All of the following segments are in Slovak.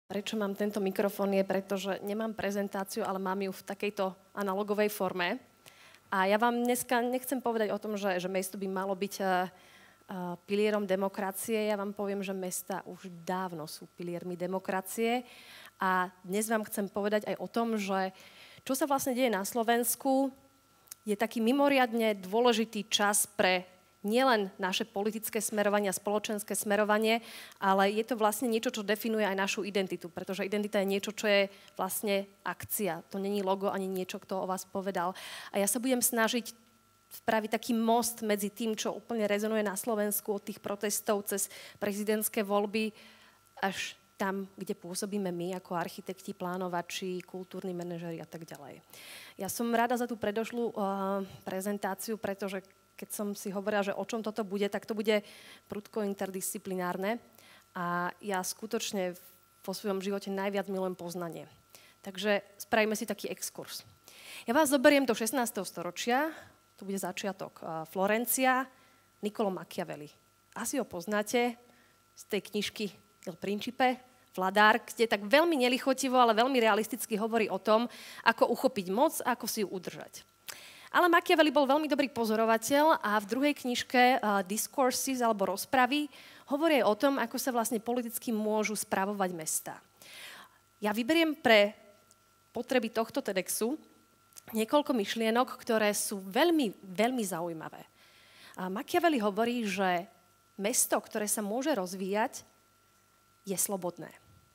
Prečo mám tento mikrofón je, pretože nemám prezentáciu, ale mám ju v takejto analogovej forme. A ja vám dneska nechcem povedať o tom, že mesto by malo byť pilierom demokracie. Ja vám poviem, že mesta už dávno sú piliermi demokracie. A dnes vám chcem povedať aj o tom, že čo sa vlastne deje na Slovensku, je taký mimoriadne dôležitý čas pre nielen naše politické smerovanie a spoločenské smerovanie, ale je to vlastne niečo, čo definuje aj našu identitu, pretože identita je niečo, čo je vlastne akcia. To není logo ani niečo, kto o vás povedal. A ja sa budem snažiť spraviť taký most medzi tým, čo úplne rezonuje na Slovensku od tých protestov cez prezidentské voľby až tam, kde pôsobíme my ako architekti, plánovači, kultúrni manažeri a tak ďalej. Ja som rada za tú predošlú prezentáciu, pretože keď som si hovorila, že o čom toto bude, tak to bude prudko interdisciplinárne a ja skutočne vo svojom živote najviac milujem poznanie. Takže spravíme si taký exkurs. Ja vás zoberiem do 16. storočia, tu bude začiatok. Florencia, Niccolò Machiavelli. Asi ho poznáte z tej knižky Il Principe, Vladár, kde tak veľmi nelichotivo, ale veľmi realisticky hovorí o tom, ako uchopiť moc a ako si ju udržať. Ale Machiavelli bol veľmi dobrý pozorovateľ a v druhej knižke Discourses alebo rozpravy hovorí o tom, ako sa vlastne politicky môžu spravovať mestá. Ja vyberiem pre potreby tohto TEDxu niekoľko myšlienok, ktoré sú veľmi, veľmi zaujímavé. Machiavelli hovorí, že mesto, ktoré sa môže rozvíjať, je slobodné.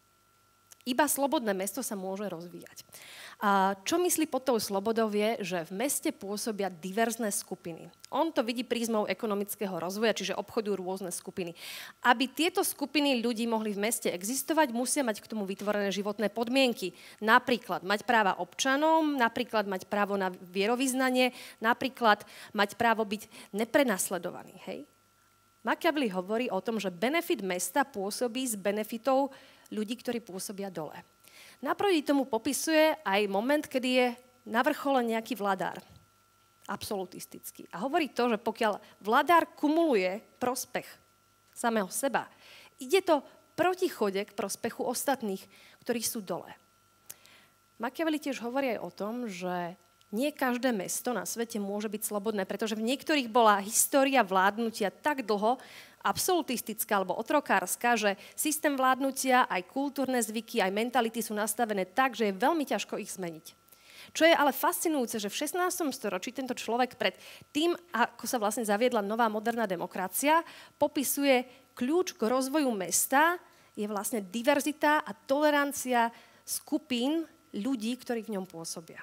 Iba slobodné mesto sa môže rozvíjať. A čo myslí pod tou slobodou je, že v meste pôsobia diverzné skupiny. On to vidí prízmou ekonomického rozvoja, čiže obchodujú rôzne skupiny. Aby tieto skupiny ľudí mohli v meste existovať, musia mať k tomu vytvorené životné podmienky. Napríklad mať práva občanom, napríklad mať právo na vierovyznanie, napríklad mať právo byť neprenasledovaný. Hej? Machiavelli hovorí o tom, že benefit mesta pôsobí s benefitou ľudí, ktorí pôsobia dole. Naproti tomu popisuje aj moment, kedy je na vrchole nejaký vladár. Absolutistický. A hovorí to, že pokiaľ vladár kumuluje prospech samého seba, ide to proti chode k prospechu ostatných, ktorí sú dole. Machiavelli tiež hovorí aj o tom, že nie každé mesto na svete môže byť slobodné, pretože v niektorých bola história vládnutia tak dlho, absolutistická alebo otrokárska, že systém vládnutia, aj kultúrne zvyky, aj mentality sú nastavené tak, že je veľmi ťažko ich zmeniť. Čo je ale fascinujúce, že v 16. storočí tento človek pred tým, ako sa vlastne zaviedla nová moderná demokracia, popisuje kľúč k rozvoju mesta, je vlastne diverzita a tolerancia skupín ľudí, ktorí v ňom pôsobia.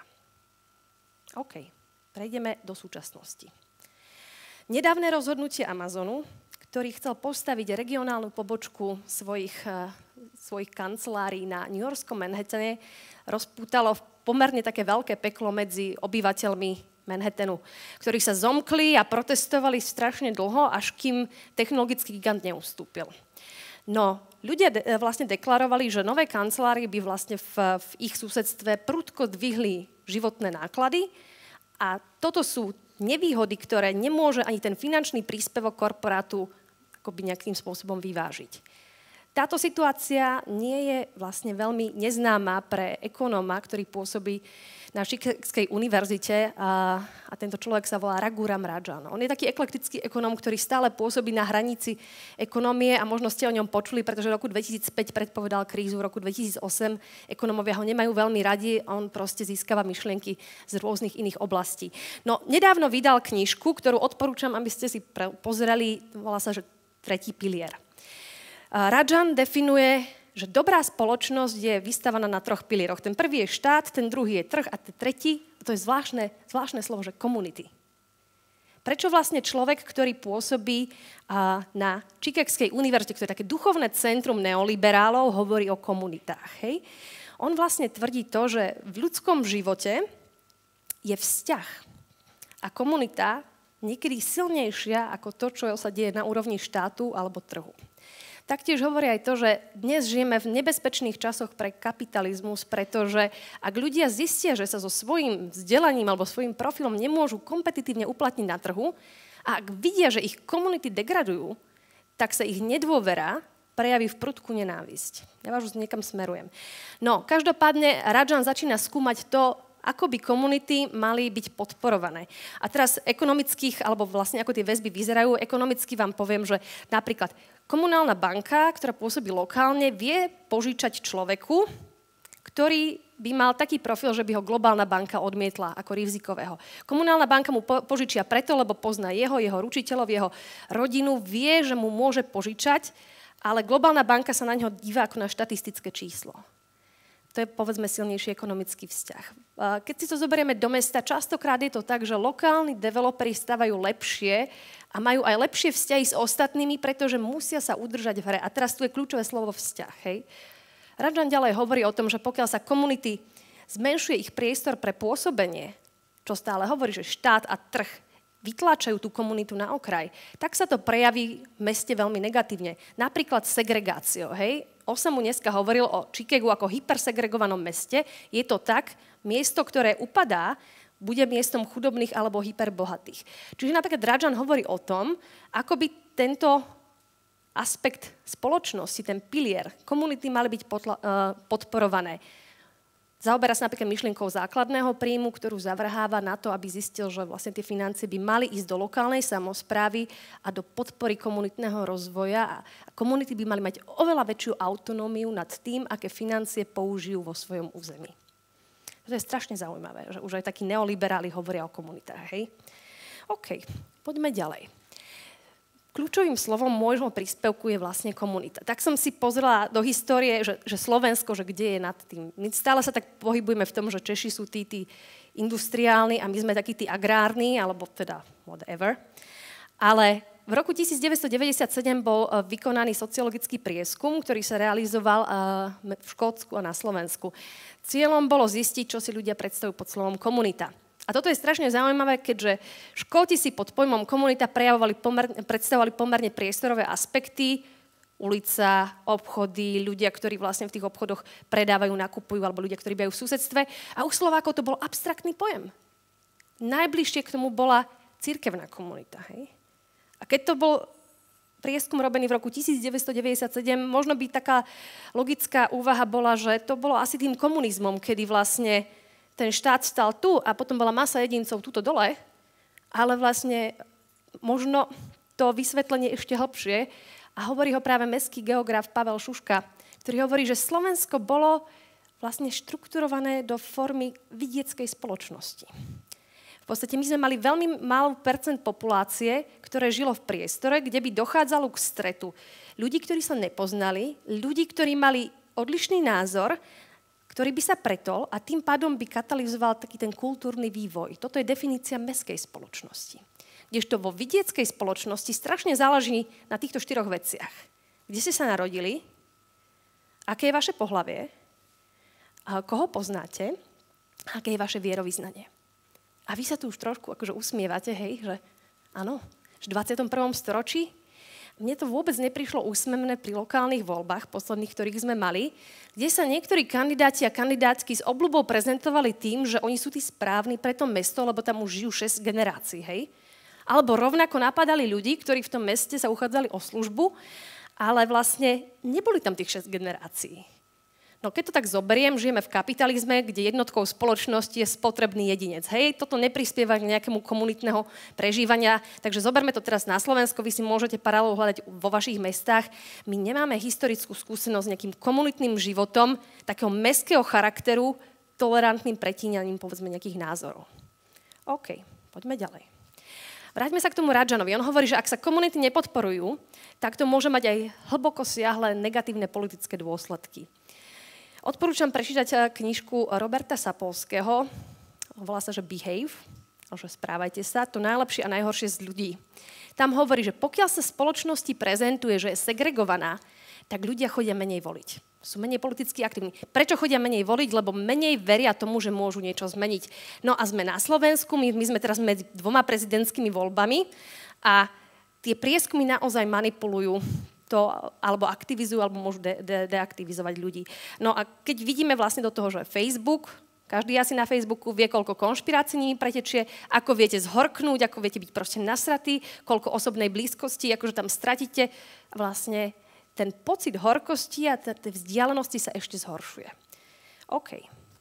OK, prejdeme do súčasnosti. Nedávne rozhodnutie Amazonu, ktorý chcel postaviť regionálnu pobočku svojich kancelárií na New Yorkskom Manhattane, rozpútalo pomerne také veľké peklo medzi obyvateľmi Manhattanu, ktorí sa zomkli a protestovali strašne dlho, až kým technologický gigant neustúpil. No, ľudia vlastne deklarovali, že nové kancelárie by vlastne v ich susedstve prudko dvihli životné náklady a toto sú nevýhody, ktoré nemôže ani ten finančný príspevok korporátu akoby nejakým spôsobom vyvážiť. Táto situácia nie je vlastne veľmi neznáma pre ekonóma, ktorý pôsobí na Chicagskej univerzite a tento človek sa volá Raghuram Rajan. On je taký eklektický ekonóm, ktorý stále pôsobí na hranici ekonómie a možno ste o ňom počuli, pretože v roku 2005 predpovedal krízu, v roku 2008 ekonómovia ho nemajú veľmi radi, on proste získava myšlienky z rôznych iných oblastí. No, nedávno vydal knižku, ktorú odporúčam, aby ste si pozreli, volá sa, že Tretí pilier. Rajan definuje, že dobrá spoločnosť je vystavaná na troch pilieroch. Ten prvý je štát, ten druhý je trh a ten tretí, to je zvláštne slovo, že community. Prečo vlastne človek, ktorý pôsobí na Chicagskej univerzite, ktoré je také duchovné centrum neoliberálov, hovorí o komunitách? Hej? On vlastne tvrdí to, že v ľudskom živote je vzťah a komunita niekedy silnejšia ako to, čo sa deje na úrovni štátu alebo trhu. Taktiež hovorí aj to, že dnes žijeme v nebezpečných časoch pre kapitalizmus, pretože ak ľudia zistia, že sa so svojím vzdelaním alebo svojím profilom nemôžu kompetitívne uplatniť na trhu a ak vidia, že ich komunity degradujú, tak sa ich nedôvera prejaví v prudku nenávisť. Ja vás už niekam smerujem. No, každopádne Rajan začína skúmať to, ako by komunity mali byť podporované. A teraz ekonomických, alebo vlastne ako tie väzby vyzerajú, ekonomicky vám poviem, že napríklad komunálna banka, ktorá pôsobí lokálne, vie požičať človeku, ktorý by mal taký profil, že by ho globálna banka odmietla ako rizikového. Komunálna banka mu požičia preto, lebo pozná jeho ručiteľov, jeho rodinu, vie, že mu môže požičať, ale globálna banka sa na neho díva ako na štatistické číslo. To je, povedzme, silnejší ekonomický vzťah. Keď si to zoberieme do mesta, častokrát je to tak, že lokálni developeri stavajú lepšie a majú aj lepšie vzťahy s ostatnými, pretože musia sa udržať v hre. A teraz tu je kľúčové slovo vzťah. Hej? Rajan ďalej hovorí o tom, že pokiaľ sa komunity zmenšuje ich priestor pre pôsobenie, čo stále hovorí, že štát a trh vytláčajú tú komunitu na okraj, tak sa to prejaví v meste veľmi negatívne. Napríklad segregáciou. Hej? Osamu dneska hovoril o Chicagu ako hypersegregovanom meste. Je to tak, miesto, ktoré upadá, bude miestom chudobných alebo hyperbohatých. Čiže napríklad Rajan hovorí o tom, ako by tento aspekt spoločnosti, ten pilier, komunity mali byť podporované. Zaoberá sa napríklad myšlienkou základného príjmu, ktorú zavrháva na to, aby zistil, že vlastne tie financie by mali ísť do lokálnej samosprávy a do podpory komunitného rozvoja. A komunity by mali mať oveľa väčšiu autonómiu nad tým, aké financie použijú vo svojom území. To je strašne zaujímavé, že už aj takí neoliberáli hovoria o komunitách. Hej? OK, poďme ďalej. Kľúčovým slovom môjho príspevku je vlastne komunita. Tak som si pozrela do histórie, že Slovensko, že kde je nad tým. My stále sa tak pohybujeme v tom, že Češi sú tí industriálni a my sme takí tí agrárni, alebo teda whatever. Ale v roku 1997 bol vykonaný sociologický prieskum, ktorý sa realizoval v Škótsku a na Slovensku. Cieľom bolo zistiť, čo si ľudia predstavujú pod slovom komunita. A toto je strašne zaujímavé, keďže Škóti si pod pojmom komunita predstavovali pomerne priestorové aspekty, ulica, obchody, ľudia, ktorí vlastne v tých obchodoch predávajú, nakupujú, alebo ľudia, ktorí bývajú v susedstve. A u Slovákov to bol abstraktný pojem. Najbližšie k tomu bola cirkevná komunita. Hej? A keď to bol prieskum robený v roku 1997, možno by taká logická úvaha bola, že to bolo asi tým komunizmom, kedy vlastne ten štát stal tu a potom bola masa jedincov tuto dole, ale vlastne možno to vysvetlenie ešte hlbšie a hovorí ho práve mestský geograf Pavel Šuška, ktorý hovorí, že Slovensko bolo vlastne štrukturované do formy vidieckej spoločnosti. V podstate my sme mali veľmi malý percent populácie, ktoré žilo v priestore, kde by dochádzalo k stretu ľudí, ktorí sa nepoznali, ľudí, ktorí mali odlišný názor, ktorý by sa pretol a tým pádom by katalizoval taký ten kultúrny vývoj. Toto je definícia mestskej spoločnosti. Kdežto vo vidieckej spoločnosti strašne záleží na týchto 4 veciach. Kde ste sa narodili, aké je vaše pohlavie, koho poznáte, aké je vaše vierovyznanie. A vy sa tu už trošku akože usmievate, hej, že áno, v 21. storočí mne to vôbec neprišlo úsmevné pri lokálnych voľbách posledných, ktorých sme mali, kde sa niektorí kandidáti a kandidátky s obľubou prezentovali tým, že oni sú tí správni pre to mesto, lebo tam už žijú 6 generácií, hej? Alebo rovnako napadali ľudí, ktorí v tom meste sa uchádzali o službu, ale vlastne neboli tam tých 6 generácií. No keď to tak zoberiem, žijeme v kapitalizme, kde jednotkou spoločnosti je spotrebný jedinec. Hej, toto neprispieva k nejakému komunitného prežívania, takže zoberme to teraz na Slovensko, vy si môžete paralelu hľadať vo vašich mestách. My nemáme historickú skúsenosť s nejakým komunitným životom, takého mestského charakteru, tolerantným pretíňaním, povedzme, nejakých názorov. OK, poďme ďalej. Vráťme sa k tomu Rajanovi. On hovorí, že ak sa komunity nepodporujú, tak to môže mať aj hlboko siahle negatívne politické dôsledky. Odporúčam prečítať knižku Roberta Sapolského, volá sa, že Behave, že správajte sa, to najlepšie a najhoršie z ľudí. Tam hovorí, že pokiaľ sa spoločnosti prezentuje, že je segregovaná, tak ľudia chodia menej voliť. Sú menej politicky aktívni. Prečo chodia menej voliť? Lebo menej veria tomu, že môžu niečo zmeniť. No a sme na Slovensku, my sme teraz medzi 2 prezidentskými voľbami a tie prieskumy naozaj manipulujú to, alebo aktivizujú, alebo môžu deaktivizovať ľudí. No a keď vidíme vlastne do toho, že Facebook, každý asi na Facebooku vie, koľko konšpirácií nimi pretečie, ako viete zhorknúť, ako viete byť proste nasratí, koľko osobnej blízkosti, akože tam stratíte. Vlastne ten pocit horkosti a tej vzdialenosti sa ešte zhoršuje. OK.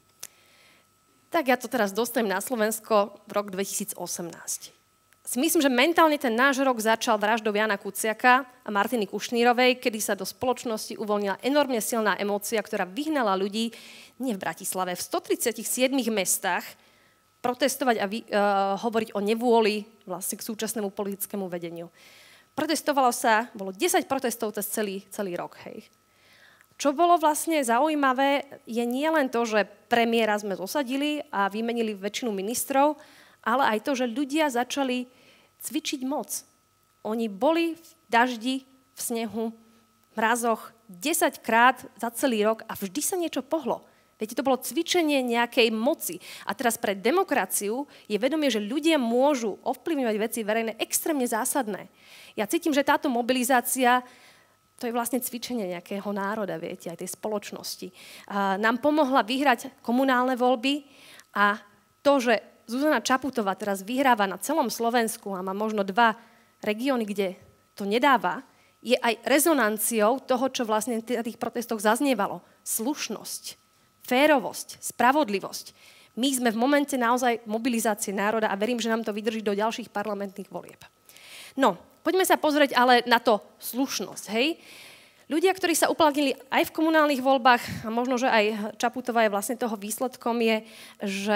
Tak ja to teraz dostanem na Slovensko v rok 2018. Myslím, že mentálne ten náš rok začal vraždou Jana Kuciaka a Martiny Kušnírovej, kedy sa do spoločnosti uvoľnila enormne silná emócia, ktorá vyhnala ľudí, nie v Bratislave, v 137 mestách protestovať a hovoriť o nevôli vlastne k súčasnému politickému vedeniu. Protestovalo sa, bolo 10 protestov cez celý rok, hej. Čo bolo vlastne zaujímavé, je nie len to, že premiéra sme zosadili a vymenili väčšinu ministrov, ale aj to, že ľudia začali cvičiť moc. Oni boli v daždi, v snehu, v mrazoch 10 krát za celý rok a vždy sa niečo pohlo. Viete, to bolo cvičenie nejakej moci. A teraz pre demokraciu je vedomie, že ľudia môžu ovplyvňovať veci verejné extrémne zásadné. Ja cítim, že táto mobilizácia, to je vlastne cvičenie nejakého národa, viete, aj tej spoločnosti. Nám pomohla vyhrať komunálne voľby a to, že Zuzana Čaputová teraz vyhráva na celom Slovensku a má možno 2 regióny, kde to nedáva, je aj rezonanciou toho, čo vlastne v tých protestoch zaznievalo. Slušnosť, férovosť, spravodlivosť. My sme v momente naozaj mobilizácie národa a verím, že nám to vydrží do ďalších parlamentných volieb. No, poďme sa pozrieť ale na to slušnosť, hej? Ľudia, ktorí sa uplatnili aj v komunálnych voľbách, a možno, že aj Čaputová je vlastne toho výsledkom, je, že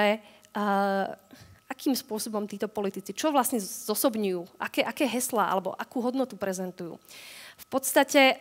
akým spôsobom títo politici, čo vlastne zosobňujú, aké heslá alebo akú hodnotu prezentujú. V podstate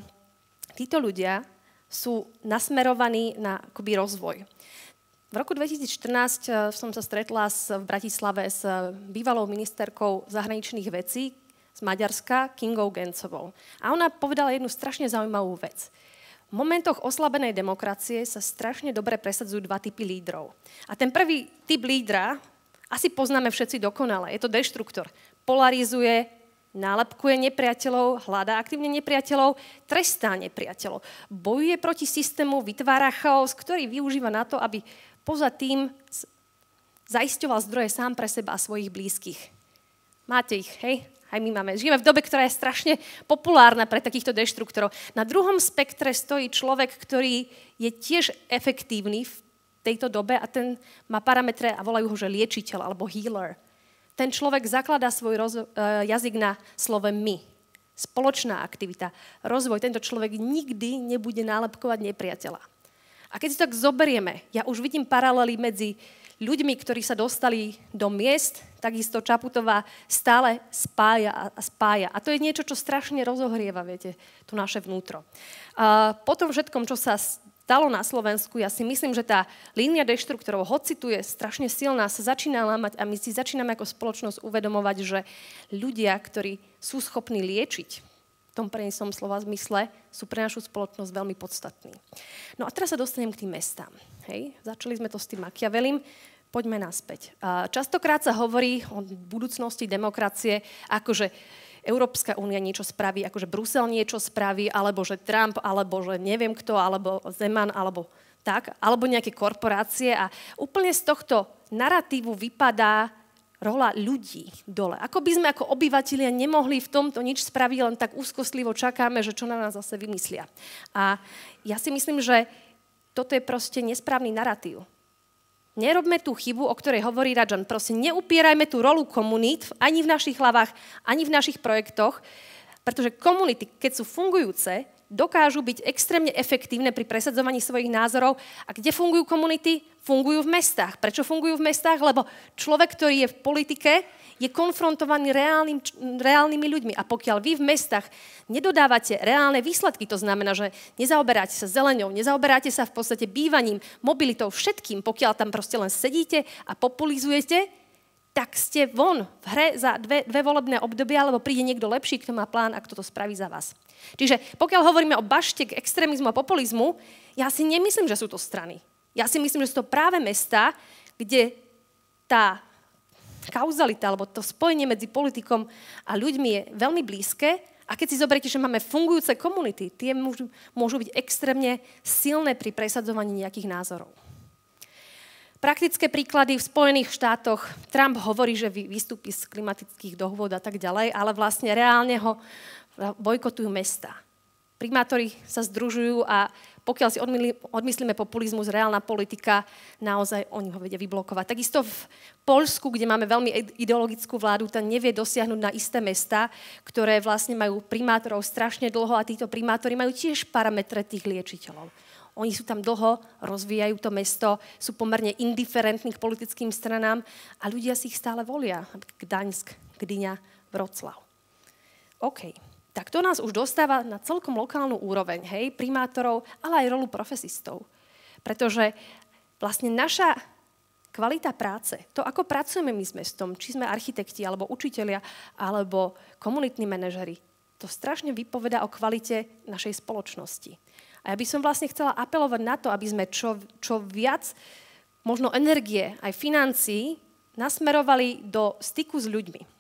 títo ľudia sú nasmerovaní na akoby rozvoj. V roku 2014 som sa stretla v Bratislave s bývalou ministerkou zahraničných vecí z Maďarska, Kingou Gencovou. A ona povedala jednu strašne zaujímavú vec. V momentoch oslabenej demokracie sa strašne dobre presadzujú 2 typy lídrov. A ten prvý typ lídra asi poznáme všetci dokonale. Je to deštruktor. Polarizuje, nálepkuje nepriateľov, hľadá aktívne nepriateľov, trestá nepriateľov. Bojuje proti systému, vytvára chaos, ktorý využíva na to, aby poza tým zaisťoval zdroje sám pre seba a svojich blízkych. Máte ich, hej? Aj my máme. Žijeme v dobe, ktorá je strašne populárna pre takýchto deštruktorov. Na druhom spektre stojí človek, ktorý je tiež efektívny v tejto dobe a ten má parametre a volajú ho, že liečiteľ alebo healer. Ten človek zakladá svoj jazyk na slove my. Spoločná aktivita, rozvoj. Tento človek nikdy nebude nálepkovať nepriateľa. A keď si tak zoberieme, ja už vidím paralely medzi ľuďmi, ktorí sa dostali do miest, takisto Čaputová stále spája a spája. A to je niečo, čo strašne rozohrieva, viete, to naše vnútro. Po tom všetkom, čo sa stalo na Slovensku, ja si myslím, že tá línia deštruktorov, hoci tu je strašne silná, sa začína lámať a my si začíname ako spoločnosť uvedomovať, že ľudia, ktorí sú schopní liečiť, v tom prenesenom slova zmysle, sú pre našu spoločnosť veľmi podstatní. No a teraz sa dostanem k tým mestám. Hej? Začali sme to s tým Machiavellím. Poďme naspäť. Častokrát sa hovorí o budúcnosti demokracie, akože Európska únia niečo spraví, akože Brusel niečo spraví, alebo že Trump, alebo že neviem kto, alebo Zeman, alebo tak, alebo nejaké korporácie. A úplne z tohto naratívu vypadá rola ľudí dole. Ako by sme ako obyvatelia nemohli v tomto nič spraviť, len tak úzkostlivo čakáme, že čo na nás zase vymyslia. A ja si myslím, že toto je proste nesprávny naratív. Nerobme tú chybu, o ktorej hovorí Rajan. Prosím, neupierajme tú rolu komunít ani v našich hlavách, ani v našich projektoch, pretože komunity, keď sú fungujúce, dokážu byť extrémne efektívne pri presadzovaní svojich názorov. A kde fungujú komunity? Fungujú v mestách. Prečo fungujú v mestách? Lebo človek, ktorý je v politike, je konfrontovaný reálnymi ľuďmi. A pokiaľ vy v mestách nedodávate reálne výsledky, to znamená, že nezaoberáte sa zeleňou, nezaoberáte sa v podstate bývaním, mobilitou, všetkým, pokiaľ tam proste len sedíte a populizujete, tak ste von v hre za dve volebné obdobia, alebo príde niekto lepší, kto má plán a kto to spraví za vás. Čiže pokiaľ hovoríme o bašte k extrémizmu a populizmu, ja si nemyslím, že sú to strany. Ja si myslím, že sú to práve mestá, kde tá kauzalita, alebo to spojenie medzi politikom a ľuďmi je veľmi blízke. A keď si zoberiete, že máme fungujúce komunity, tie môžu byť extrémne silné pri presadzovaní nejakých názorov. Praktické príklady v Spojených štátoch. Trump hovorí, že vystúpi z klimatických dohôd a tak ďalej, ale vlastne reálne ho bojkotujú mestá. primátori sa združujú a pokiaľ si odmyslíme populizmus, reálna politika, naozaj oni ho vedia vyblokovať. Takisto v Poľsku, kde máme veľmi ideologickú vládu, tá nevie dosiahnuť na isté mestá, ktoré vlastne majú primátorov strašne dlho a títo primátori majú tiež parametre tých liečiteľov. Oni sú tam dlho, rozvíjajú to mesto, sú pomerne indiferentní k politickým stranám a ľudia si ich stále volia. Gdaňsk, Gdyňa, Vroclav. OK. Tak to nás už dostáva na celkom lokálnu úroveň, hej, primátorov, ale aj rolu profesistov. Pretože vlastne naša kvalita práce, to, ako pracujeme my s mestom, či sme architekti, alebo učitelia, alebo komunitní manažeri, to strašne vypovedá o kvalite našej spoločnosti. A ja by som vlastne chcela apelovať na to, aby sme čo viac možno energie, aj financií, nasmerovali do styku s ľuďmi.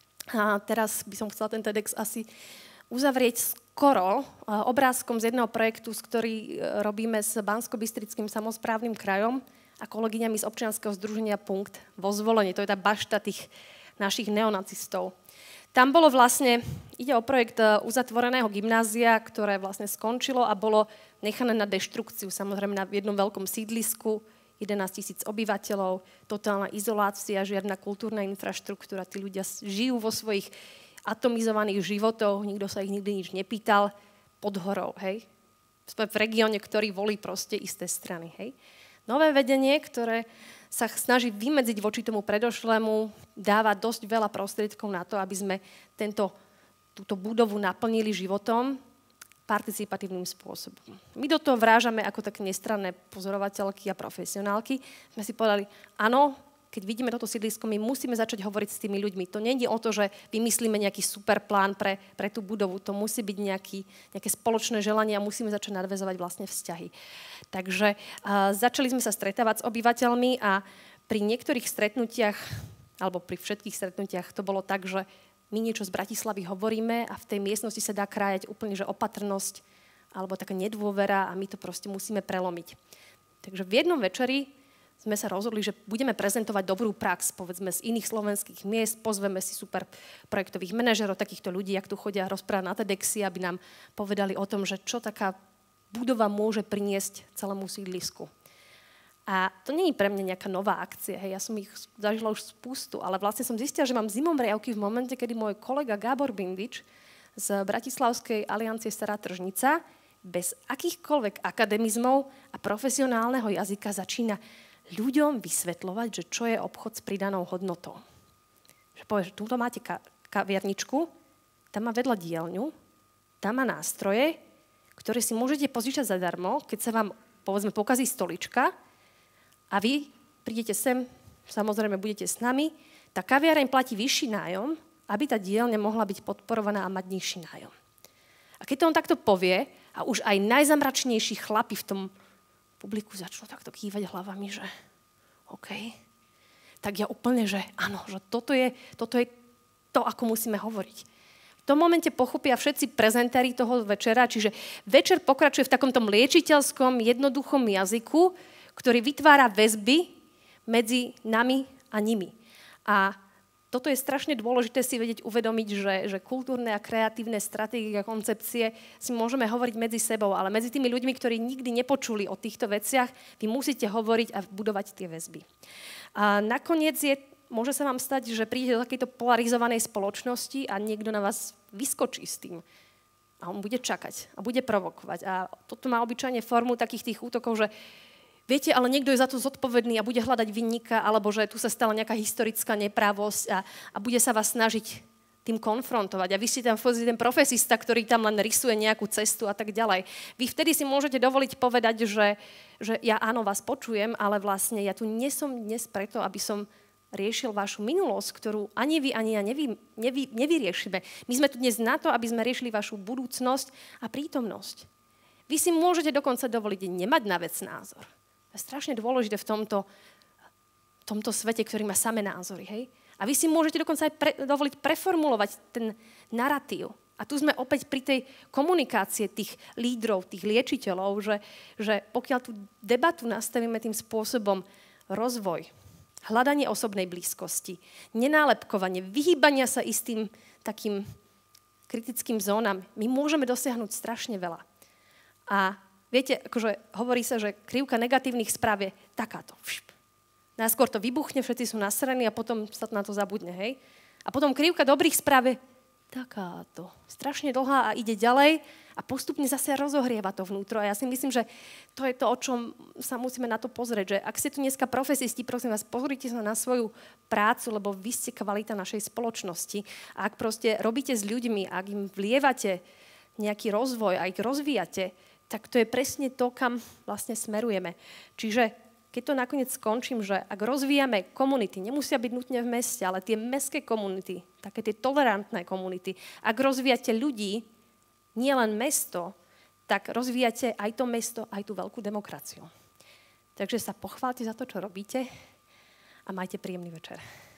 A teraz by som chcela ten TEDx asi uzavrieť skoro obrázkom z jedného projektu, ktorý robíme s Banskobystrickým samosprávnym krajom a kolegyňami z občianskeho združenia Punkt vo Zvolení. To je tá bašta tých našich neonacistov. Tam bolo vlastne, ide o projekt uzatvoreného gymnázia, ktoré vlastne skončilo a bolo nechané na deštrukciu, samozrejme na jednom veľkom sídlisku, 11 000 obyvateľov, totálna izolácia, žiadna kultúrna infraštruktúra, tí ľudia žijú vo svojich atomizovaných životoch, nikto sa ich nikdy nič nepýtal, pod horou, hej. Sme v regióne, ktorý volí proste isté strany, hej. Nové vedenie, ktoré sa snaží vymedziť voči tomu predošlému, dáva dosť veľa prostriedkov na to, aby sme túto budovu naplnili životom, participatívnym spôsobom. My do toho vrážame ako tak nestranné pozorovateľky a profesionálky. Sme si povedali, áno, keď vidíme toto sídlisko, my musíme začať hovoriť s tými ľuďmi. To nie je o to, že vymyslíme nejaký super plán pre tú budovu. To musí byť nejaké spoločné želanie a musíme začať nadväzovať vlastne vzťahy. Takže začali sme sa stretávať s obyvateľmi a pri niektorých stretnutiach, alebo pri všetkých stretnutiach to bolo tak, že my niečo z Bratislavy hovoríme a v tej miestnosti sa dá krájať úplne, že opatrnosť alebo taká nedôvera a my to proste musíme prelomiť. Takže v jednom večeri sme sa rozhodli, že budeme prezentovať dobrú prax, povedzme z iných slovenských miest, pozveme si super projektových manažerov, takýchto ľudí, jak tu chodia rozprávať na TEDxy, aby nám povedali o tom, že čo taká budova môže priniesť celému sídlisku. A to nie je pre mňa nejaká nová akcia, hej, ja som ich zažila už spustu, ale vlastne som zistila, že mám zimomriavky v momente, kedy môj kolega Gábor Bindič z Bratislavskej aliancie Stará tržnica bez akýchkoľvek akademizmov a profesionálneho jazyka začína ľuďom vysvetľovať, že čo je obchod s pridanou hodnotou. Že povie, že túto máte kaviarničku, tam má vedľa dielňu, tam má nástroje, ktoré si môžete požičať zadarmo, keď sa vám, povedzme, pokazí stolička, a vy prídete sem, samozrejme budete s nami, tá kaviareň platí vyšší nájom, aby tá dielňa mohla byť podporovaná a mať nižší nájom. A keď to on takto povie, a už aj najzamračnejší chlapi v tom publiku začnú takto kývať hlavami, že OK, tak ja úplne, že áno, že toto je to, ako musíme hovoriť. V tom momente pochopia všetci prezentári toho večera, čiže večer pokračuje v takomto liečiteľskom, jednoduchom jazyku, ktorý vytvára väzby medzi nami a nimi. A toto je strašne dôležité si vedieť uvedomiť, že kultúrne a kreatívne stratégie a koncepcie si môžeme hovoriť medzi sebou, ale medzi tými ľuďmi, ktorí nikdy nepočuli o týchto veciach, vy musíte hovoriť a budovať tie väzby. A nakoniec môže sa vám stať, že prídete do takejto polarizovanej spoločnosti a niekto na vás vyskočí s tým. A on bude čakať a bude provokovať. A toto má obyčajne formu takých tých útokov, že viete, ale niekto je za to zodpovedný a bude hľadať vinníka, alebo že tu sa stala nejaká historická neprávosť a bude sa vás snažiť tým konfrontovať. A vy ste tam ten profesista, ktorý tam len rysuje nejakú cestu a tak ďalej. Vy vtedy si môžete dovoliť povedať, že ja áno, vás počujem, ale vlastne ja tu nie som dnes preto, aby som riešil vašu minulosť, ktorú ani vy, ani ja nevyriešime. My sme tu dnes na to, aby sme riešili vašu budúcnosť a prítomnosť. Vy si môžete dokonca dovoliť nemať na vec názor. To je strašne dôležité v tomto svete, ktorý má samé názory. Hej? A vy si môžete dokonca aj dovoliť preformulovať ten naratív. A tu sme opäť pri tej komunikácie tých lídrov, tých liečiteľov, že pokiaľ tú debatu nastavíme tým spôsobom rozvoj, hľadanie osobnej blízkosti, nenálepkovanie, vyhýbania sa istým takým kritickým zónam, my môžeme dosiahnuť strašne veľa. A viete, akože hovorí sa, že krivka negatívnych správ je takáto. Najskôr to vybuchne, všetci sú nasraní a potom sa na to zabudne, hej? A potom krivka dobrých správ je takáto. Strašne dlhá a ide ďalej a postupne zase rozohrieva to vnútro. A ja si myslím, že to je to, o čom sa musíme na to pozrieť. Že ak ste tu dneska profesisti, prosím vás, pozrite sa na svoju prácu, lebo vy ste kvalita našej spoločnosti. A ak proste robíte s ľuďmi, ak im vlievate nejaký rozvoj a ich rozvíjate, tak to je presne to, kam vlastne smerujeme. Čiže keď to nakoniec skončím, že ak rozvíjame komunity, nemusia byť nutne v meste, ale tie mestské komunity, také tie tolerantné komunity, ak rozvíjate ľudí, nie len mesto, tak rozvíjate aj to mesto, aj tú veľkú demokraciu. Takže sa pochváľte za to, čo robíte a majte príjemný večer.